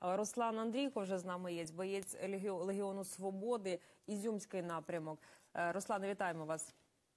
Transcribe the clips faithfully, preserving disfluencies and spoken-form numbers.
Руслан Андрійко вже з нами є, боєць Легіону Свободи, Ізюмський напрямок. Руслане, вітаємо вас.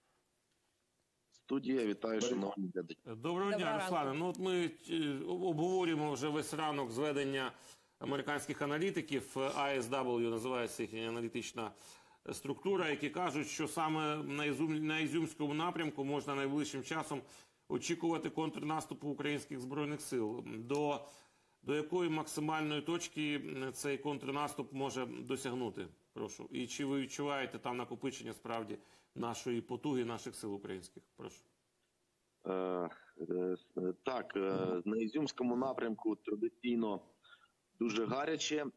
Студія, вітаю, шановні глядачі. Доброго дня, Руслане. Ну, от ми обговорюємо вже весь ранок зведення американських аналітиків. ай ес дабл ю називається їхня аналітична структура, які кажуть, що саме на, Ізюм, на Ізюмському напрямку можна найближчим часом очікувати контрнаступу українських Збройних сил. До, до якої максимальної точки цей контрнаступ може досягнути? Прошу. І чи ви відчуваєте там накопичення справді нашої потуги, наших сил українських? Прошу. Е, е, так, е, на Ізюмському напрямку традиційно дуже гаряче. Е,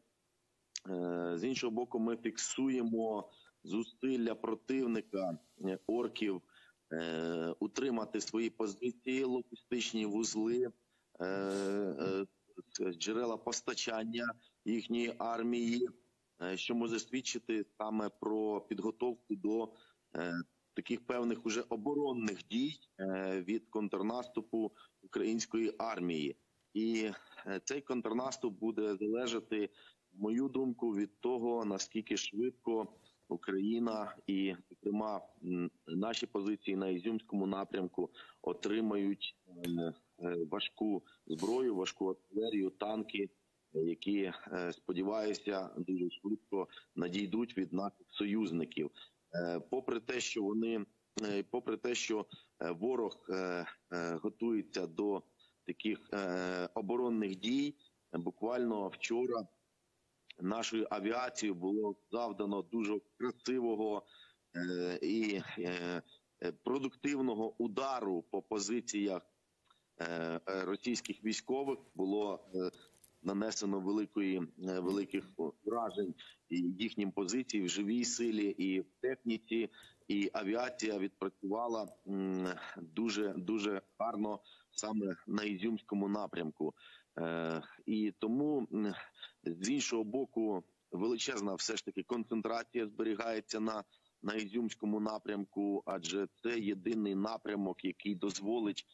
з іншого боку, ми фіксуємо зусилля противника, орків, е, утримати свої позиції, логістичні вузли, е, е, джерела постачання їхньої армії, що може свідчити саме про підготовку до е, таких певних уже оборонних дій е, від контрнаступу української армії. І е, цей контрнаступ буде залежати, в мою думку, від того, наскільки швидко Україна і, зокрема, наші позиції на Ізюмському напрямку отримають е, е, важку зброю, важку артилерію, танки, які, сподіваюся, дуже швидко надійдуть від наших союзників. Попри те, що вони, попри те, що ворог готується до таких оборонних дій, буквально вчора нашою авіацією було завдано дуже красивого і продуктивного удару по позиціях російських військових. Було нанесено великої, великих вражень їхнім позиціям в живій силі і в техніці, і авіація відпрацювала дуже, дуже гарно саме на Ізюмському напрямку. І тому, з іншого боку, величезна все ж таки концентрація зберігається на, на Ізюмському напрямку, адже це єдиний напрямок, який дозволить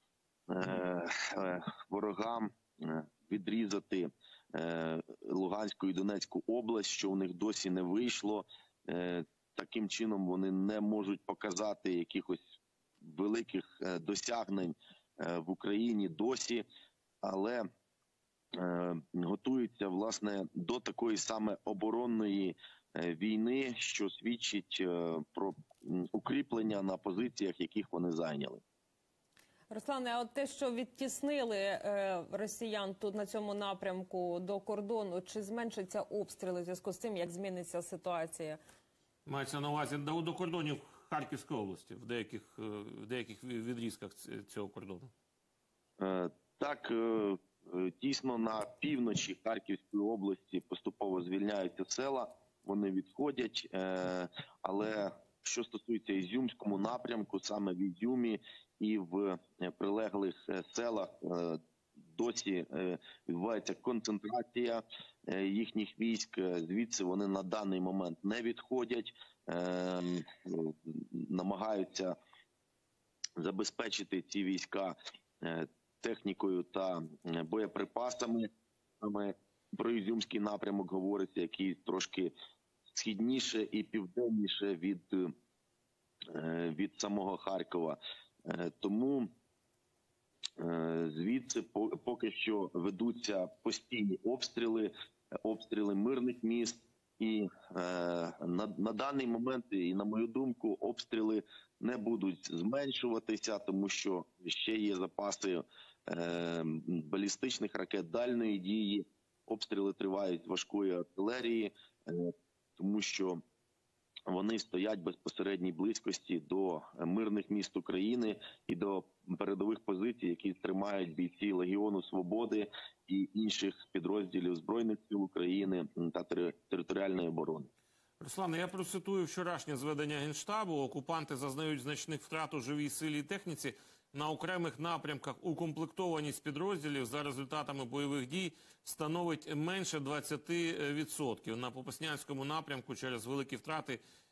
ворогам відрізати е, Луганську і Донецьку область, що у них досі не вийшло. Е, таким чином вони не можуть показати якихось великих е, досягнень е, в Україні досі, але е, готуються, власне, до такої саме оборонної е, війни, що свідчить е, про укріплення на позиціях, яких вони зайняли. Руслане, а от те, що відтіснили е, росіян тут на цьому напрямку до кордону, чи зменшаться обстріли в зв'язку з тим, як зміниться ситуація? Мається на увазі до, до кордонів Харківської області, в деяких, в деяких відрізках цього кордону? Е, так, е, дійсно на півночі Харківської області поступово звільняються села, вони відходять, е, але що стосується Ізюмському напрямку, саме в Ізюмі і в прилеглих селах досі відбувається концентрація їхніх військ. Звідси вони на даний момент не відходять, намагаються забезпечити ці війська технікою та боєприпасами. Саме про Ізюмський напрямок говориться, який трошки східніше і південніше від, від самого Харкова. Тому звідси поки що ведуться постійні обстріли, обстріли мирних міст. І на, на даний момент, і на мою думку, обстріли не будуть зменшуватися, тому що ще є запаси балістичних ракет дальної дії. Обстріли тривають важкої артилерії, тому що вони стоять в безпосередній близькості до мирних міст України і до передових позицій, які тримають бійці Легіону Свободи і інших підрозділів Збройних сил України та територіальної оборони. Руслане, я процитую вчорашнє зведення Генштабу. Окупанти зазнають значних втрат у живій силі і техніці. На окремих напрямках укомплектованість підрозділів за результатами бойових дій становить менше двадцяти відсотків. На Попаснянському напрямку через великі втрати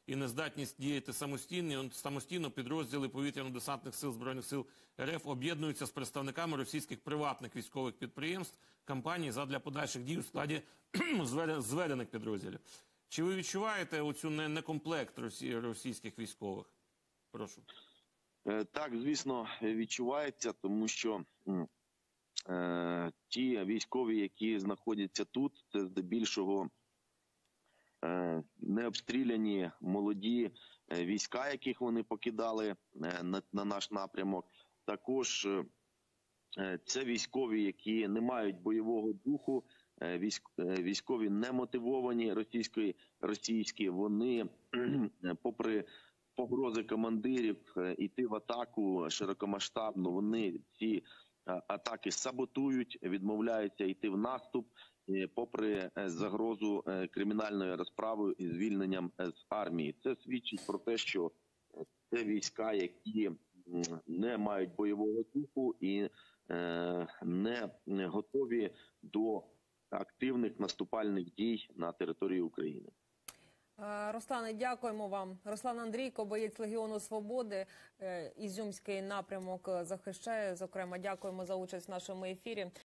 і нездатність діяти самостійно, самостійно підрозділи повітряно-десантних сил Збройних сил РФ об'єднуються з представниками російських приватних військових підприємств, компаній задля подальших дій у складі зведених підрозділів. Чи ви відчуваєте оцю некомплект російських військових? Прошу. Так, звісно, відчувається, тому що е, ті військові, які знаходяться тут, це здебільшого е, необстріляні молоді війська, яких вони покидали е, на, на наш напрямок. Також е, це військові, які не мають бойового духу, е, військ, е, військові не мотивовані російської, російські, вони, попри погрози командирів іти в атаку широкомасштабно, вони ці атаки саботують, відмовляються йти в наступ, попри загрозу кримінальної розправи і звільненням з армії. Це свідчить про те, що це війська, які не мають бойового духу і не готові до активних наступальних дій на території України. Руслане, дякуємо вам. Руслан Андрійко, боєць Легіону Свободи, Ізюмський напрямок захищає. Зокрема, дякуємо за участь в нашому ефірі.